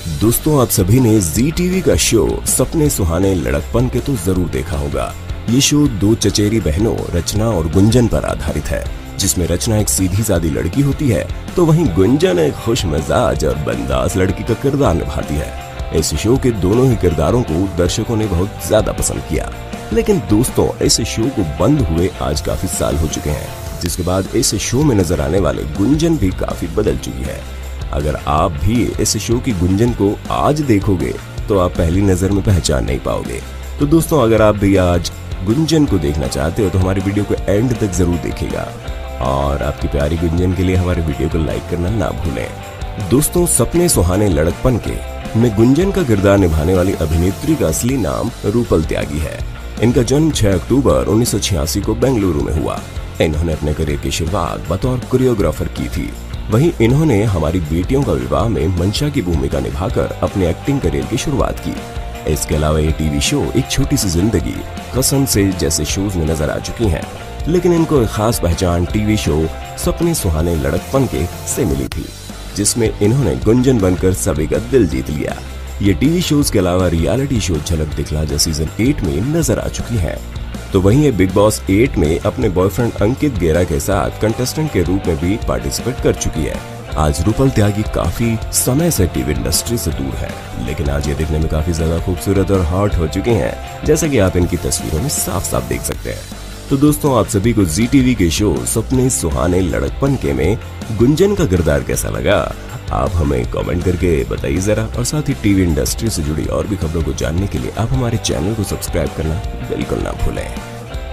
दोस्तों, आप सभी ने जी टीवी का शो सपने सुहाने लड़कपन के तो जरूर देखा होगा। ये शो दो चचेरी बहनों रचना और गुंजन पर आधारित है, जिसमें रचना एक सीधी सादी लड़की होती है तो वहीं गुंजन एक खुश मिजाज और बंदास लड़की का किरदार निभाती है। इस शो के दोनों ही किरदारों को दर्शकों ने बहुत ज्यादा पसंद किया। लेकिन दोस्तों, इस शो को बंद हुए आज काफी साल हो चुके हैं, जिसके बाद इस शो में नजर आने वाले गुंजन भी काफी बदल चुकी है। अगर आप भी इस शो की गुंजन को आज देखोगे तो आप पहली नजर में पहचान नहीं पाओगे। तो दोस्तों, अगर आप भी आज गुंजन को देखना चाहते हो तो हमारी वीडियो को एंड तक जरूर देखिएगा और आपकी प्यारी गुंजन के लिए हमारे वीडियो को लाइक करना ना भूलें। दोस्तों, सपने सुहाने लड़कपन के में गुंजन का किरदार निभाने वाली अभिनेत्री का असली नाम रूपल त्यागी है। इनका जन्म 6 अक्टूबर 1986 को बेंगलुरु में हुआ। इन्होंने अपने करियर की शुरुआत बतौर कोरियोग्राफर की थी। वहीं इन्होंने हमारी बेटियों का विवाह में मंशा की भूमिका निभाकर अपने एक्टिंग करियर की शुरुआत की। इसके अलावा ये टीवी शो एक छोटी सी जिंदगी, कसम से जैसे शोज में नजर आ चुकी हैं, लेकिन इनको एक खास पहचान टीवी शो सपने सुहाने लड़कपन के से मिली थी, जिसमें इन्होंने गुंजन बनकर सभी का दिल जीत लिया। ये टीवी शोज के अलावा रियलिटी शो झलक दिखला जा सीजन 8 में नजर आ चुकी है। तो वहीं ये बिग बॉस 8 में अपने बॉयफ्रेंड अंकित गेरा के साथ कंटेस्टेंट के रूप में भी पार्टिसिपेट कर चुकी है। आज रूपल त्यागी काफी समय से टीवी इंडस्ट्री से दूर है, लेकिन आज ये दिखने में काफी ज्यादा खूबसूरत और हॉट हो चुके हैं, जैसा कि आप इनकी तस्वीरों में साफ साफ देख सकते हैं। तो दोस्तों, आप सभी को जी टीवी के शो सपने सुहाने लड़कपन के में गुंजन का किरदार कैसा लगा, आप हमें कमेंट करके बताइए जरा। और साथ ही टीवी इंडस्ट्री से जुड़ी और भी खबरों को जानने के लिए आप हमारे चैनल को सब्सक्राइब करना बिल्कुल ना भूलें।